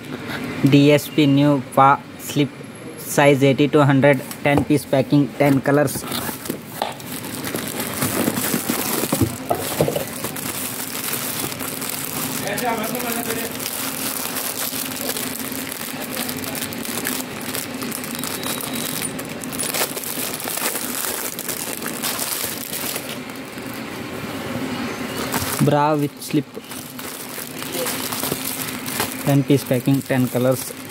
DSP new PA slip size 80 to 100, 10 piece packing, 10 colors. Bra with slip, 10 piece packing, 10 colors.